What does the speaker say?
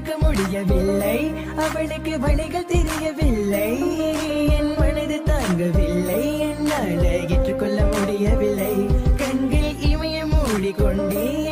மறுக்க முடியவில்லை அவளுக்கு வழிகள் தெரியவில்லை என் மனது தாங்கவில்லை என்னால் ஏற்றுக்கொள்ள முடியவில்லை கண்கள் இமய மூடிக்கொண்டே